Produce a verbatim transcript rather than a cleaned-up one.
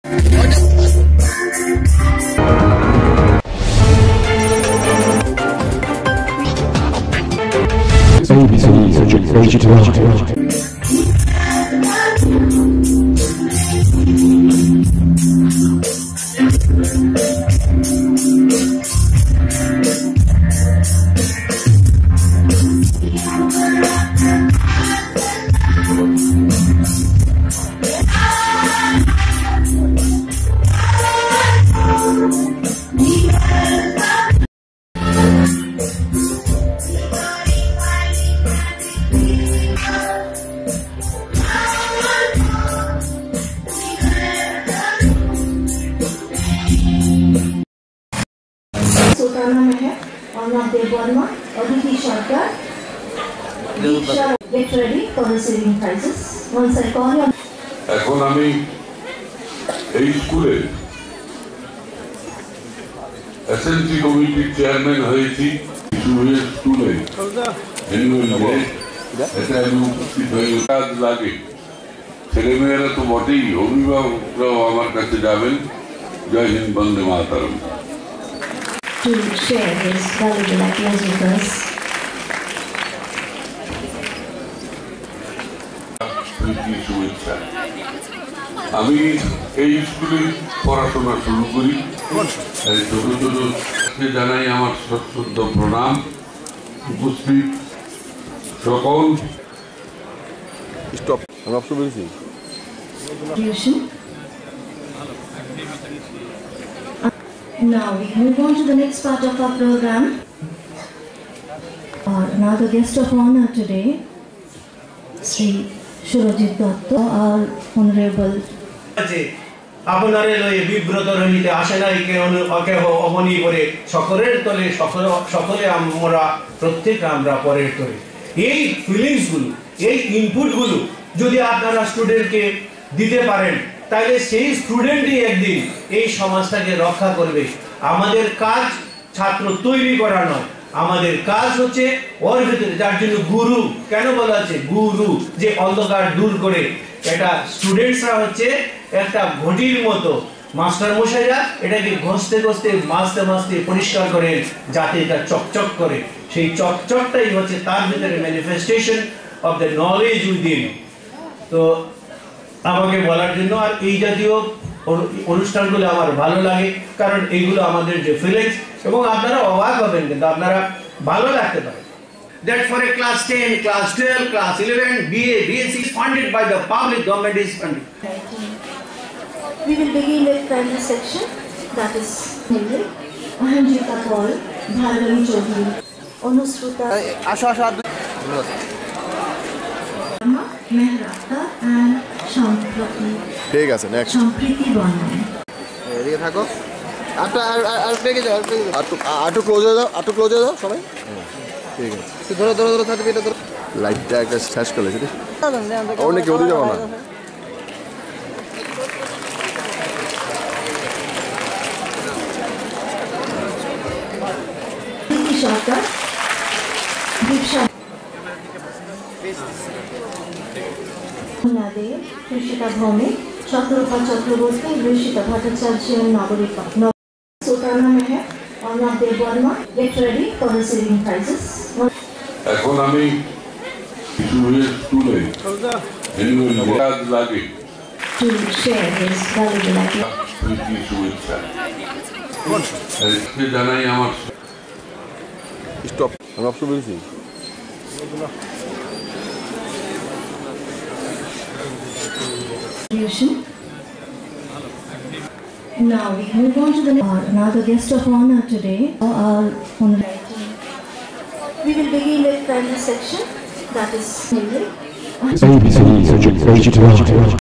A B C Surgery Digital. Sultana Meher, Arnav Devvarma, Aditi Sharkar. Get ready for receiving prizes. Once I call you. এখন আমি এই স্কুলে SNC কমিটির chairman হয়েছি। স্কুলে এটা আমি উপস্থিত হয়ে কাজ লাগে। ছেলেমেয়েরা তো বটেই, অভিভাবকরাও আমার কাছে যাবেন। জয় হিন্দ, বন্দে মাতরম। To share his valuable ideas with us. শুভেচ্ছা। আমি এই স্কুলে পড়াশোনা শুরু করি। ছোট ছোট জানাই আমার সশ্রদ্ধ প্রণাম। উপস্থিত সকল স্টপ আমি অপশন বলছি। Now we move on to the next part of our program. Our another guest of honor today, Sri Shurajit Datta, our honorable. আপনারে লয়ে বিব্রত রহিতে আসে নাই কেহ অকেহ অমনি করে সকলের তলে সকল সকলে আমরা প্রত্যেক আমরা পরের তলে। এই ফিলিংসগুলো, এই ইনপুটগুলো যদি আপনারা স্টুডেন্টকে দিতে পারেন, তাহলে সেই স্টুডেন্টই একদিন এই সমাজটাকে রক্ষা করবে। আমাদের কাজ ছাত্র তৈরি করা নয়, আমাদের কাজ হচ্ছে ওর ভিতরে, যার জন্য গুরু কেন বলা আছে, গুরু যে অন্ধকার দূর করে। এটা স্টুডেন্টসরা হচ্ছে একটা ঘটির মতো, মাস্টার মশাইরা এটাকে ঘষতে ঘষতে মাজতে মাজতে পরিষ্কার করেন যাতে এটা চকচক করে। সেই চকচকটাই হচ্ছে তার ভিতরে manifestation of the knowledge within. তো আমাকে বলার জন্য আর এই জাতীয় অনুষ্ঠানগুলো আমার ভালো লাগে, কারণ এইগুলো আমাদের যে ফিলিংস, এবং আপনারা অবাক হবেন কিন্তু আপনারা ভালো লাগতে পারে। That for a class ten, class twelve, class eleven, B A, B S c is funded by the public, government is funded. We will begin with primary section, that is namely Ahanjita Paul, Bhargavi Chaudhary, Anusruta আসো আসো Mehrata and Shampriti. ঠিক আছে, next Shampriti Barman. এদিকে থাকো। আটটা আর আর পেকে যাও, আটটু আটটু close হয়ে যাও, আটটু ক্লোজ হয়ে যাও সবাই। ঠিক আছে, ধরো ধরো ধরো থাকবে, এটা ধরো। লাইটটা একটা শেষ করলে সেটা অনেক কেউ দিয়ে যাবো না। Sharkar, Diksha Nadev, Rishita Bhome, Chakrapa Chakraborty, Rishita Bhattacharya, Nagarika. Sultana Meher, Arnav Devvarma, get ready for receiving prizes. এখন আমি স্কুলে কাজ লাগে। To share his valuable ideas. শুভেচ্ছা জানাই আমার। স্টপ আমি অপশন বলছি। Now we move on to the our another guest of honor today, our honorable. We will begin with primary section, that is namely A B C Surgery Digital.